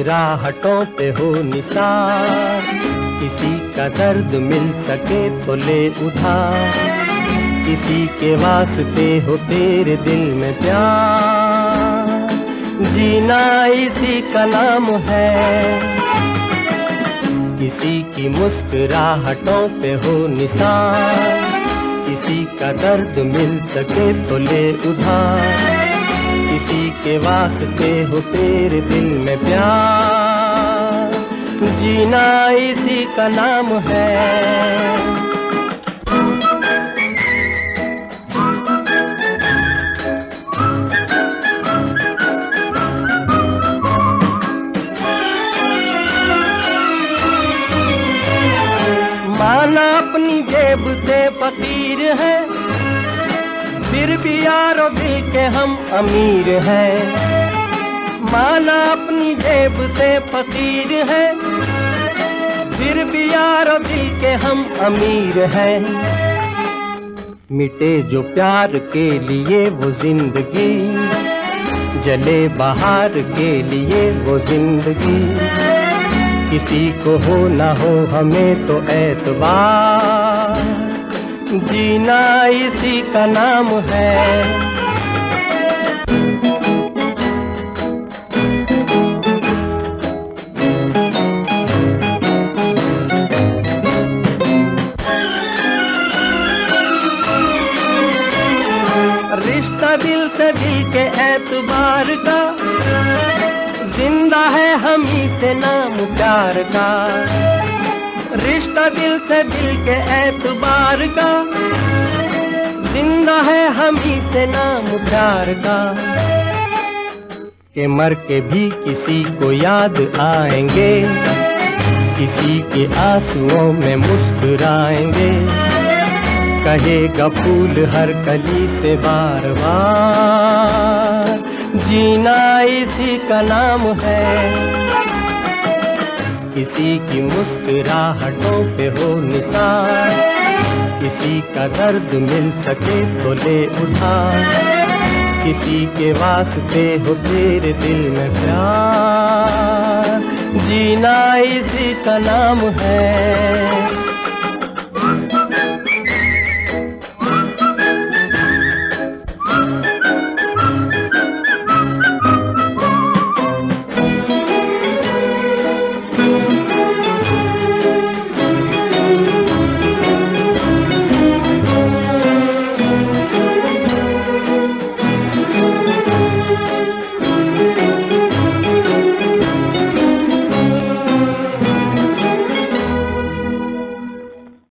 मुस्कुराहटों पे हो निसार, किसी का दर्द मिल सके तो ले उधार, किसी के वास्ते हो तेरे दिल में प्यार, जीना इसी का नाम है। किसी की मुस्कुराहटों पे हो निसार, किसी का दर्द मिल सके तो ले उधार, किसी के वास्ते हो तेरे दिल में प्यार, जीना इसी का नाम है। माना अपनी जेब से फकीर है, फिर भी यारो दिल के हम अमीर हैं। माना अपनी जेब से फकीर है, फिर भी यारो दिल के हम अमीर हैं। मिटे जो प्यार के लिए वो जिंदगी, जले बहार के लिए वो जिंदगी, किसी को हो ना हो हमें तो एतबार, जीना इसी का नाम है। रिश्ता दिल से दिल के एतबार का, जिंदा है हम ही से नाम प्यार का। रिश्ता दिल से दिल के एतबार का, जिंदा है हम ही से नाम प्यार का। के मर के भी किसी को याद आएंगे, किसी के आंसुओं में मुस्कुराएंगे, कहेगा फूल हर कली से बार बार, जीना इसी का नाम है। किसी की मुस्कुराहटों पे हो निसार, किसी का दर्द मिल सके तो ले उधार, किसी के वास्ते हो तेरे दिल में प्यार, जीना इसी का नाम है।